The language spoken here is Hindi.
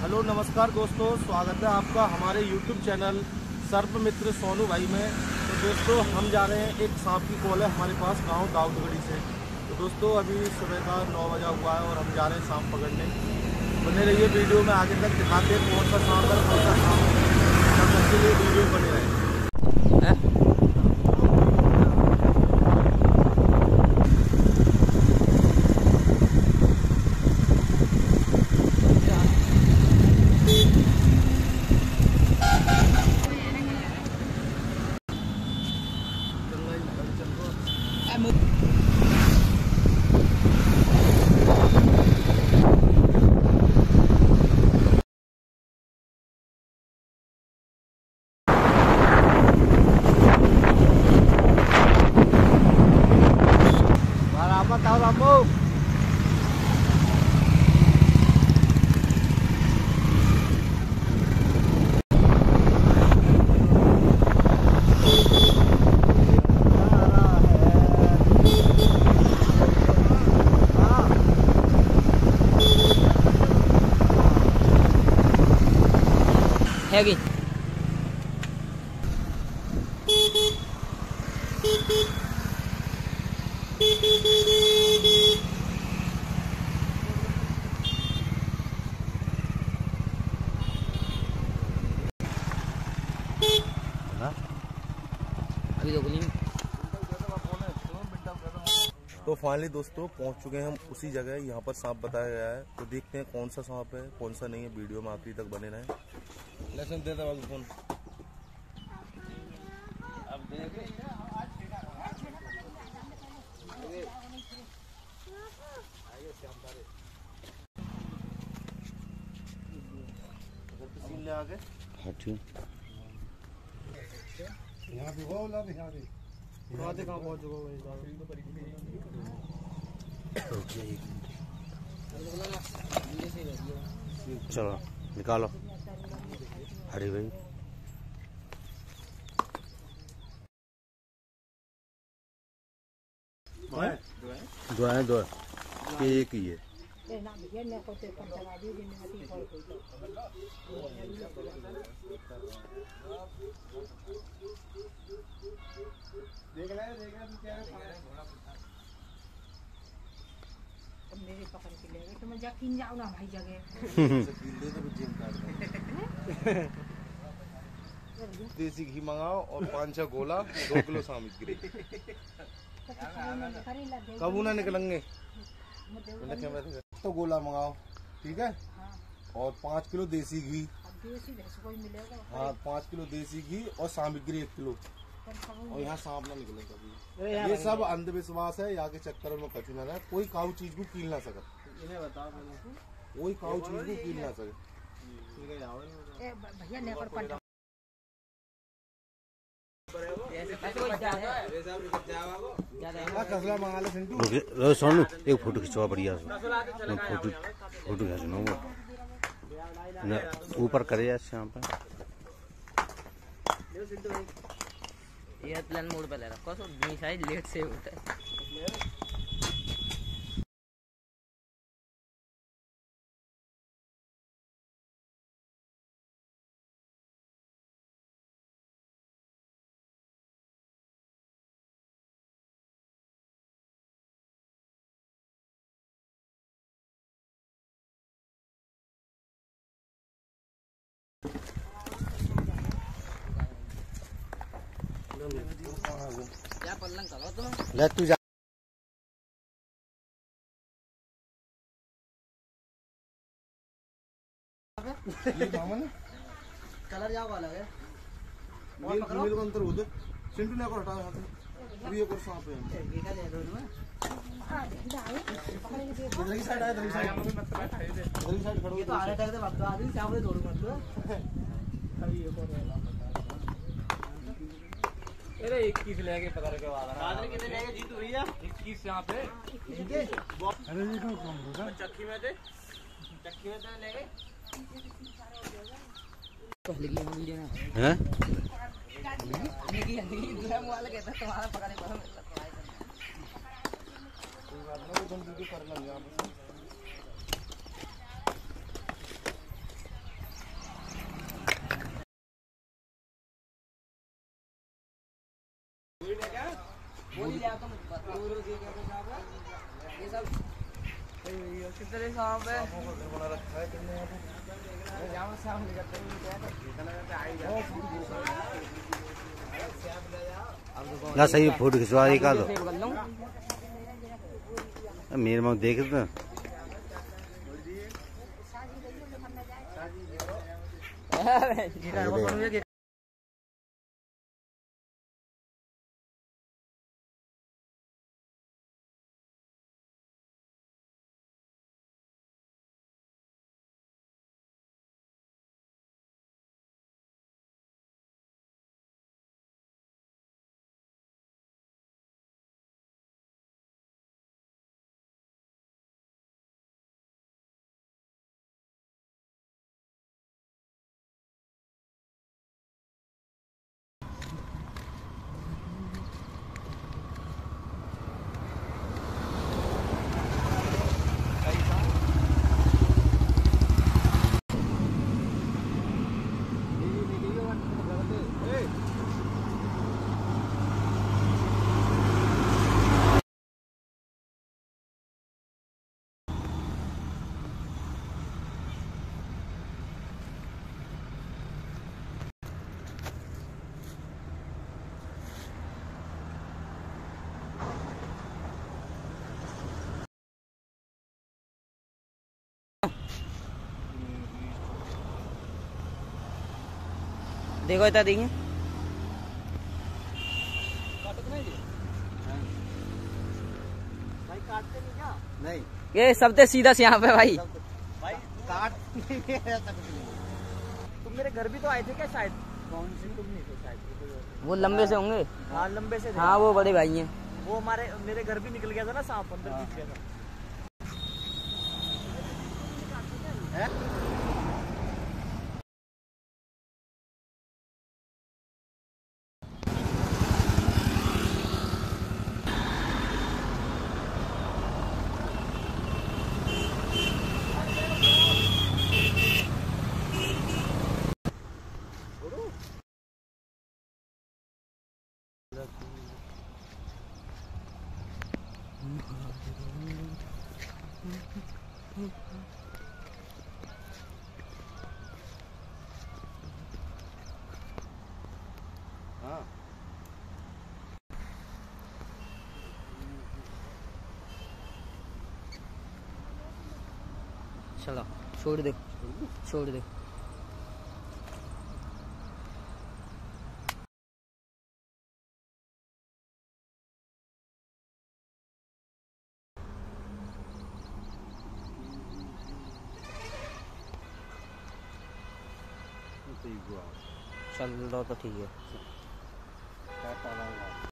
हेलो नमस्कार दोस्तों, स्वागत है आपका हमारे YouTube चैनल सर्प मित्र सोनू भाई में। तो दोस्तों हम जा रहे हैं, एक सांप की कॉल है हमारे पास गांव दाऊदगढ़ी से। तो दोस्तों अभी सुबह का 9 बजा हुआ है और हम जा रहे हैं सांप पकड़ने। बने रहिए वीडियो में, आगे तक दिखाते हैं कौन सा सांप है, कौन सा सांप है, तब तक के लिए वीडियो बने रहे। हैगी अभी तो फाइनली दोस्तों पहुंच चुके हैं हम उसी जगह, यहाँ पर सांप बताया गया है। तो देखते हैं कौन सा सांप है कौन सा नहीं है, वीडियो में आखिरी तक बने रहें। लेसन दे दे बाबू फोन। ले आगे यहाँ भी हो ला भी यहाँ भी कहाँ पहुँच चलो निकालो हरी भाई। दो एक ही है। मेरे पकड़ के ले गए तो मैं जाकिन जाऊँ ना भाई जगह। देसी घी मंगाओ और 5-6 गोला, 2 किलो सामग्री। कब ना निकलेंगे तो गोला मंगाओ, ठीक है। और 5 किलो देसी घी, हाँ 5 किलो देसी घी और सामग्री 1 किलो। और यहाँ सांप ना निकले कभी। ये सब अंधविश्वास है, यहाँ के चक्कर में कछु ना रहे। कोई काऊ चीज को कील ना सके, कोई काऊ चीज को कील ना सके। सोनू एक फोटो खिंचवा बढ़िया फोटो खींचना ऊपर करे यहाँ पे। ये प्लान मोड पे ले रखा तो शायद लेट से होता है। क्या पल्लंग करो तुम ले तू जा। कलर जाओ अलग है। मेल का अंतर होता सिंटू ने को हटा हाथ में। अभी एक और सांप है। ये क्या ले रहे हो इधर की साइड आया, इधर की साइड खड़ो। ये तो आरे तक दे बात आदमी सामने दौड़ मत अभी एक और अरे 21 लेके पकड़ के वाला आदमी कितने लेके जीत हुई है 21 यहां पे। अरे ये कौन काम होगा चक्की में थे ले गए पहले की वीडियो ना हैं ये ग्राम वाला कहता तुम्हारा पकड़ने पर मिलता कोई बात नहीं, तुम वीडियो कर लेंगे आप। कितने सांप है? ना सही फोटो खिंचवा एक आधो मेरे में देख तो देखो इतना देखिए भाई काटते नहीं क्या? नहीं ये सब ते सीधा से यहाँ पे भाई। भाई काट नहीं ऐसा कुछ नहीं। तुम मेरे घर भी तो आए थे क्या शायद? कौन सी? तुम नहीं थे शायद। वो लंबे से होंगे। हाँ लंबे से थे। हाँ वो बड़े भाई हैं। वो मेरे घर भी निकल गया था ना सांप, अंदर घुस गया था। चलो छोड़ दे, छोड़ दे। चल लो तो ठीक है।